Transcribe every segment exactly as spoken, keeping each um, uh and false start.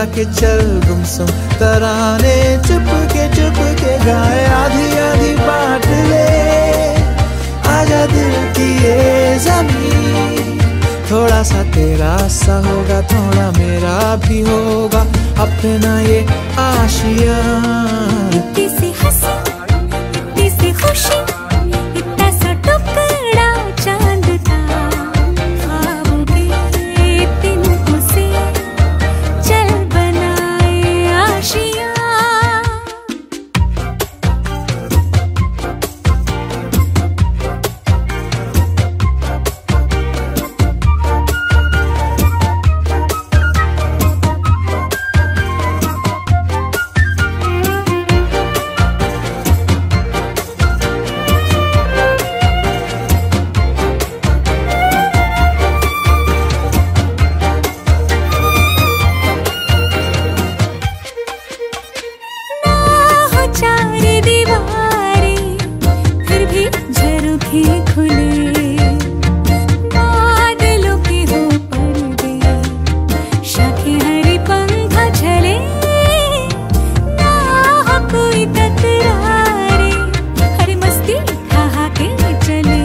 के चल गुमसुम तराने चुप के चुप के गाए, आधी आधी बांट ले आजा दिल की ये ज़मीन। थोड़ा सा तेरा सा होगा, थोड़ा मेरा भी होगा अपना ये आशिया। इतनी सी हंसी, इतनी सी खुशी, इतना सा टुकड़ा चांद का, ख्वाबों के तिनकों से चल बनाए आशिया। चार दीवारें फिर भी झरोखे खुले, बादलों के हो पर्दे, शाखें हरी पंखा झले, ना हो कोई तकरारे, हर मस्ती खा के चले।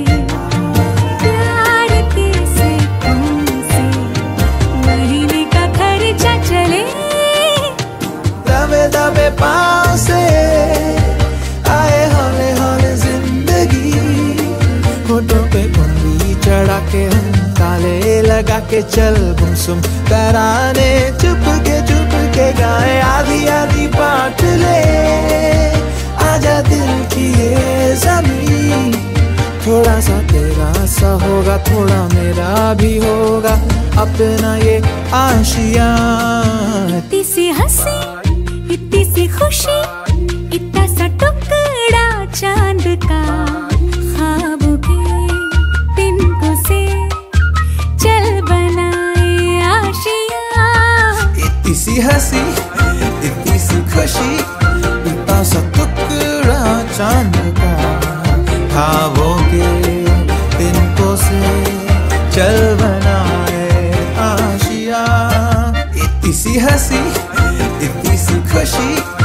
प्यार के सैकों से महीने का खर्चा चले, दबे दबे पाँव से आए हौले हौले जिंदगी, होठों पे उंगली चढ़ा के हम ताले लगा के चल गुमसुम तराने चुप के चुप के गाए, आधी आधी बांट ले आजा दिल की ये ज़मीन। थोड़ा सा तेरा सा होगा, थोड़ा मेरा भी होगा अपना ये आशिया। इतनी सी हंसी, इतनी सी खुशी, इतना सा टुकड़ा चांद का, ख्वाबों के तिनकों से चल बनाए आशिया। इतनी सी हंसी, इतनी सी खुशी, इतना सा टुकड़ा चांद का, ख्वाबों के तिनकों से चल बनाए आशिया। इतनी सी हंसी, इतनी सी खुशी,